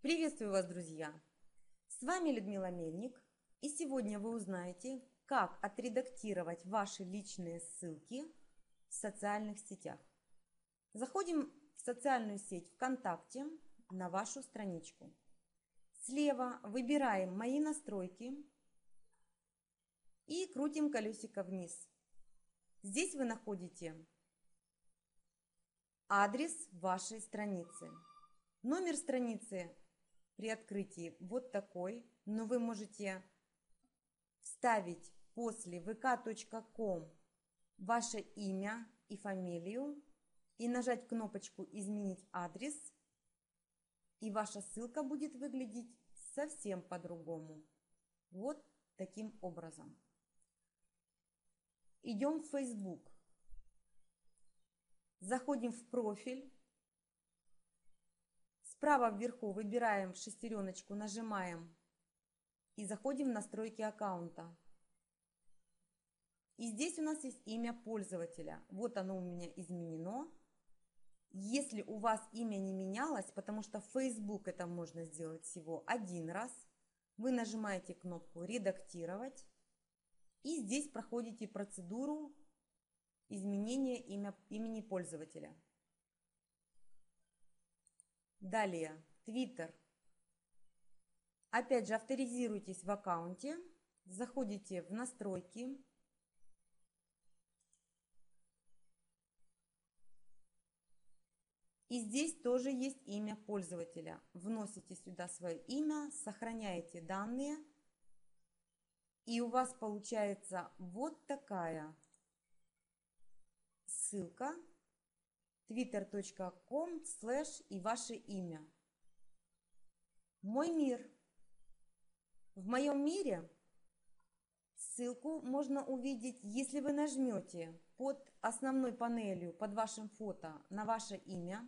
Приветствую вас, друзья! С вами Людмила Мельник, и сегодня вы узнаете, как отредактировать ваши личные ссылки в социальных сетях. Заходим в социальную сеть ВКонтакте на вашу страничку. Слева выбираем «Мои настройки» и крутим колесико вниз. Здесь вы находите адрес вашей страницы. Номер страницы при открытии вот такой, но вы можете вставить после vk.com ваше имя и фамилию и нажать кнопочку «Изменить адрес», и ваша ссылка будет выглядеть совсем по-другому. Вот таким образом. Идем в Facebook. Заходим в профиль. Справа вверху выбираем шестереночку, нажимаем и заходим в настройки аккаунта. И здесь у нас есть имя пользователя. Вот оно у меня изменено. Если у вас имя не менялось, потому что в Facebook это можно сделать всего один раз, вы нажимаете кнопку «Редактировать» и здесь проходите процедуру изменения имени пользователя. Далее, Twitter. Опять же, авторизируйтесь в аккаунте, заходите в настройки. И здесь тоже есть имя пользователя. Вносите сюда свое имя, сохраняете данные. И у вас получается вот такая ссылка twitter.com/ и ваше имя. Мой мир. В моем мире ссылку можно увидеть, если вы нажмете под основной панелью, под вашим фото на ваше имя.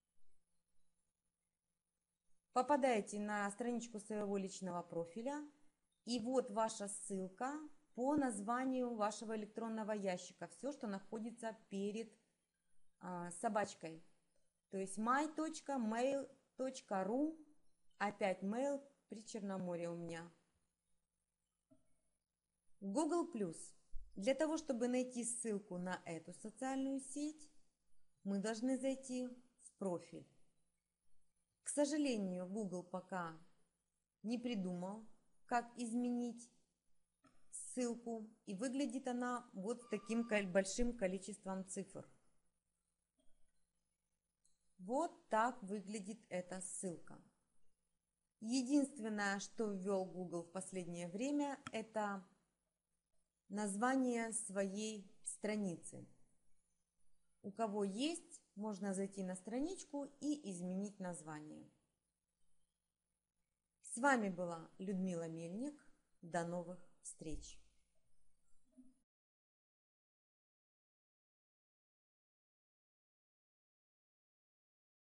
Попадаете на страничку своего личного профиля. И вот ваша ссылка по названию вашего электронного ящика. Все, что находится перед собачкой. То есть my.mail.ru, опять mail при Черноморье у меня. Google+. Для того, чтобы найти ссылку на эту социальную сеть, мы должны зайти в профиль. К сожалению, Google пока не придумал, как изменить ссылку, и выглядит она вот с таким большим количеством цифр. Вот так выглядит эта ссылка. Единственное, что ввел Google в последнее время, это название своей страницы. У кого есть, можно зайти на страничку и изменить название. С вами была Людмила Мельник. До новых встреч!